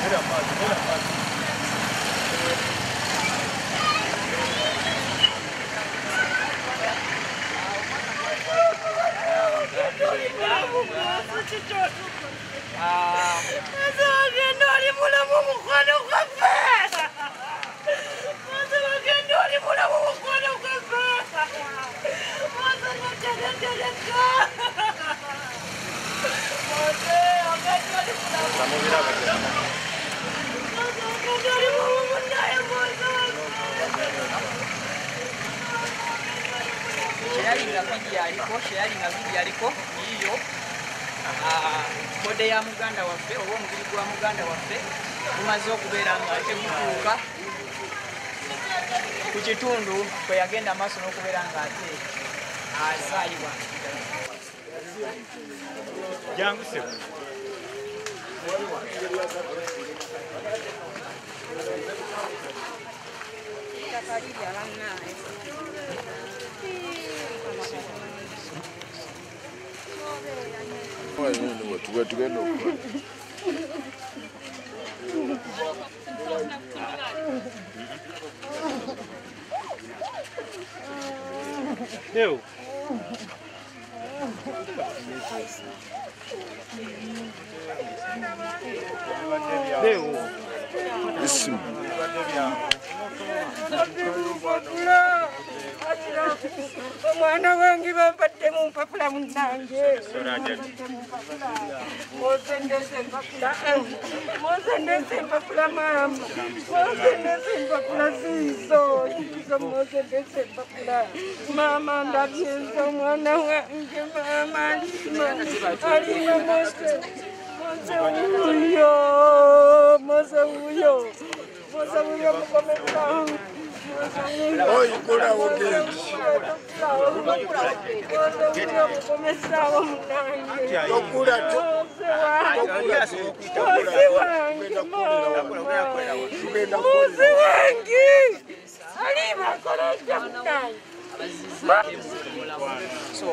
Kode ya muganda waffe oba omubiri gwa muganda waffe gumaze okubeera nga tegutuuka ku kitundu kwe yagenda amaaso n'okubeera nga ate azaayibwa. Janguse. Deu. Deu. Isso. Mwana wange bampadde mu mpapula munange. Mozendese mpapula mama. Mozendese mpapula zizo. Mozendese mpapula. Mama ndabyenzo mwana wange mama alima Mose. Mose uyo mukomeza. Oi, kura wogendi. Tokura Mose wangi alima koroja mtai. So,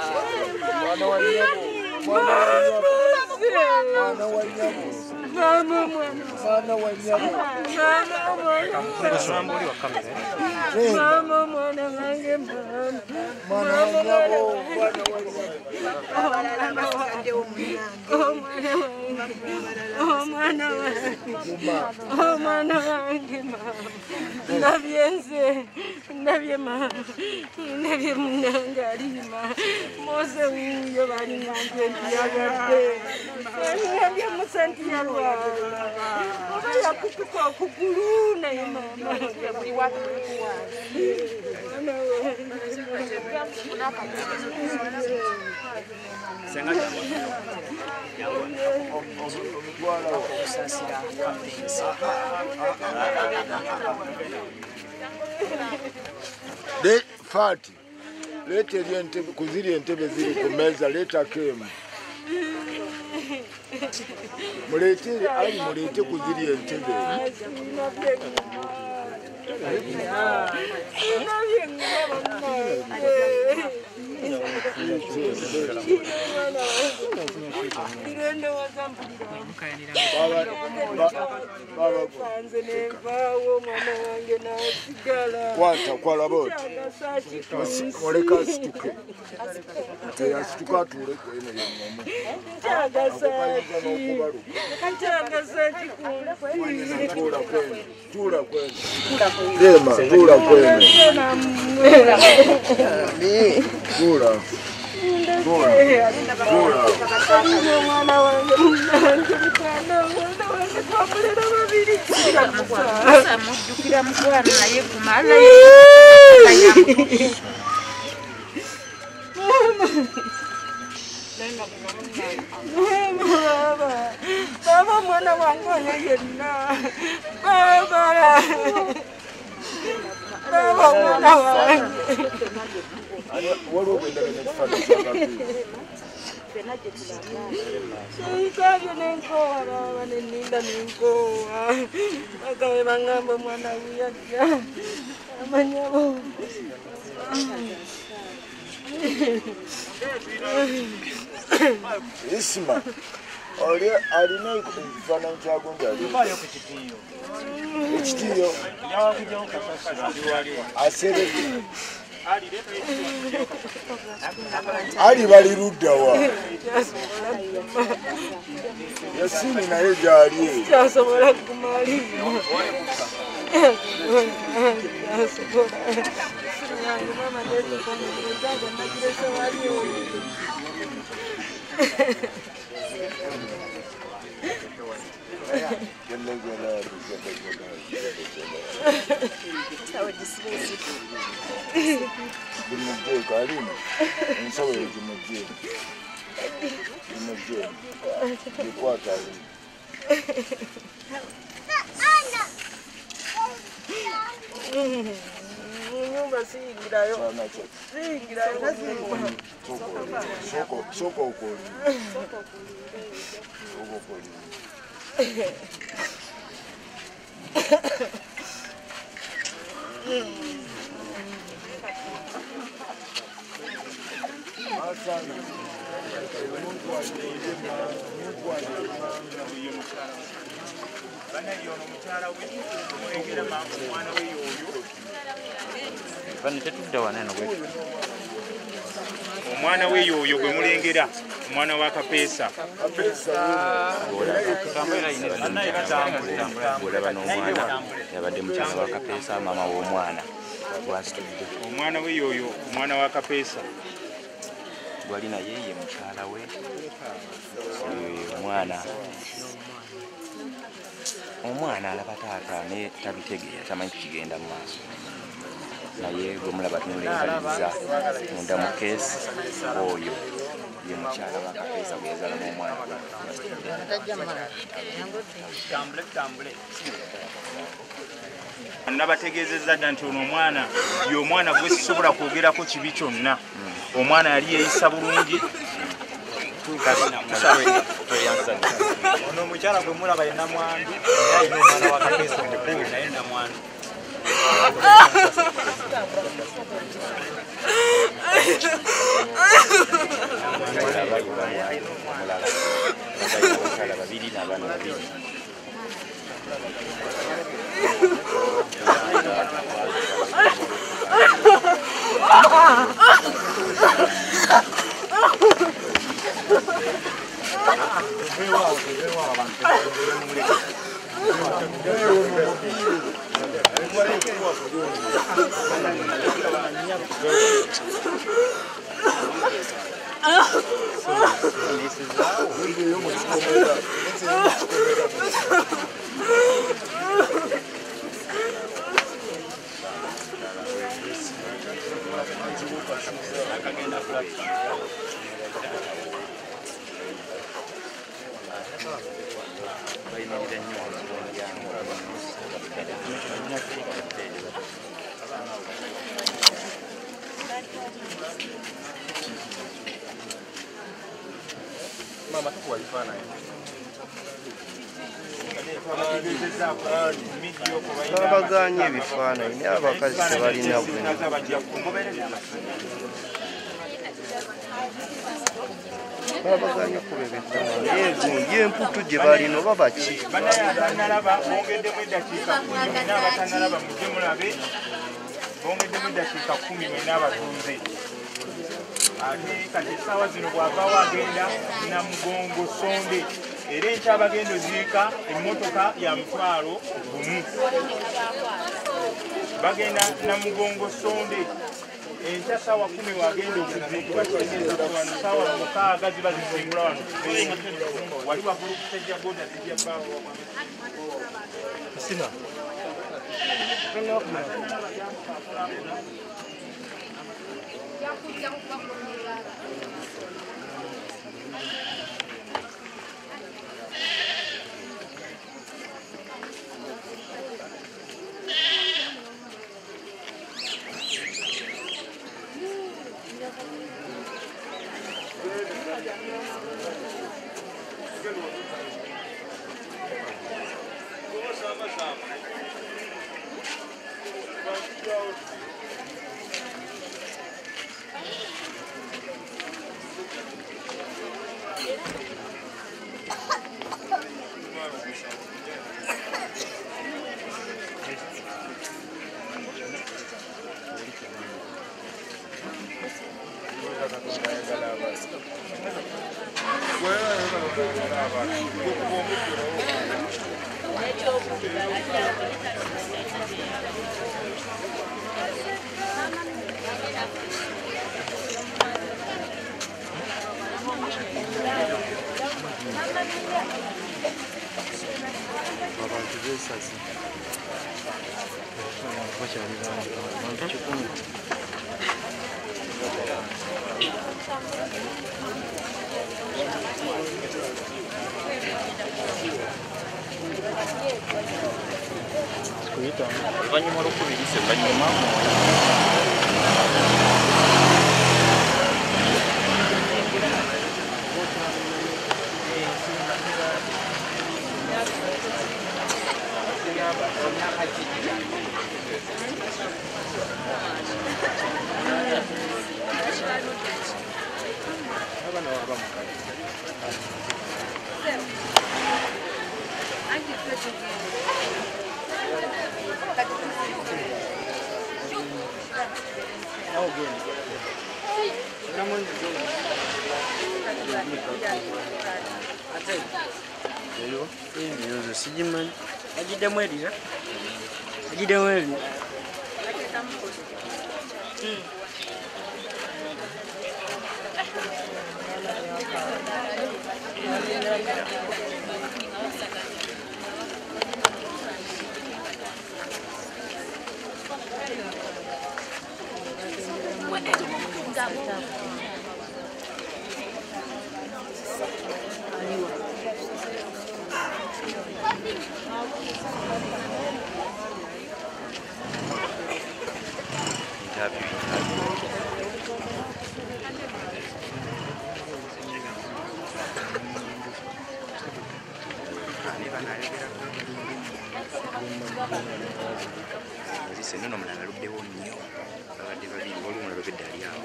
De Fati, lete entebe kuziri entebe ziri ku meza, leta kemu. Mulete ali mulete kuziri entebe. Kwata kwala bote. Moleka situke. Ya situka tule ko ene yomo. Tula kwenu. Dema, tula kwenu. Tula. Baba mwana wangu yena. Baba. Baba mwana wangu. Walo kwenda kufanya sababu. Sikaje nenkoa baba neninda nenkoa. Akawe bangamba mwana wiya. Amanyabo. Isma. oli alina ekifaananyi kyagonja ekitiiyo asereke ali bali luddawa yasini naye gyali kyasobola kumalima Dimujjeko alina ensawo egimujjeko gikwata alina nyumba siyingirayo soka okoli omwana we yoyo gwe mulengera omwana wa Kapeesa olaba n'omwana yabadde mukyala wa Kapeesa maama w'omwana wasitudde omwana we yoyo omwana wa Kapeesa gwali naye ye mukyala we omwana alaba taata naye tabitegeera tamanyi kikigenda mu maaso naye gwe mulaba tumulengaliriza munda mu keesi oyo ye mukyala wa Kapeesa bwe yazalamu omwana nabategeezezza dda nti ono omwana y'omwana gwe sisobola kwogerako kibi kyonna omwana yali yeeyisa bulungi ono omukyala gwe mulaba ye namwandu naye alina omwana wa Kapeesa omukulu naye namwandu babiri n'abaana babiri mama tukuwa ebifaananyi babaganye ebifaananyi naye abakazi tebalina babaganye kuba ebifaananyi y'emputu gye balina oba baki banalaba bongeddemu eddakiika 10 n'abatanalaba mujje mulabe bongeddemu eddakiika 10 mwenna abatunze ate kati essaawa zino bw'avaawo agenda Namugongo Sonde era enkya bagenda oziika emmotoka ya mutwalo gumu bagenda Namugongo Sonde enkya ssaawa 10 wagenda okuziikibwa kitegeeza wano ssaawa 6 ziba zisingula wano wali waggulu kusejja goda zijja bbaawo sina Oluvannyuma lw'okubiriisa oluvannyuma Seno no mulala luddewo nnyo abadde babiri waliwo mulala obedde ali awo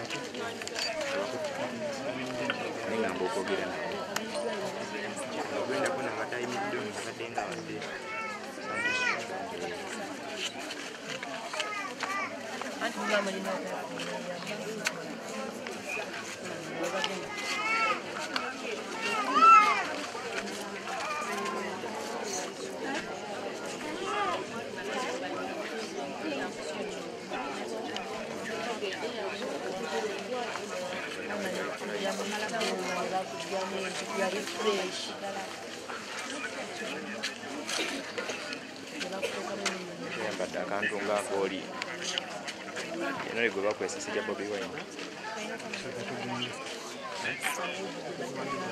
nengamba okwogera nawo ogenda bona abadde ayimiddeo abadde nga abadde yambadde akantu ng'akooli eno gwe bakwesa sijja Bobi Wine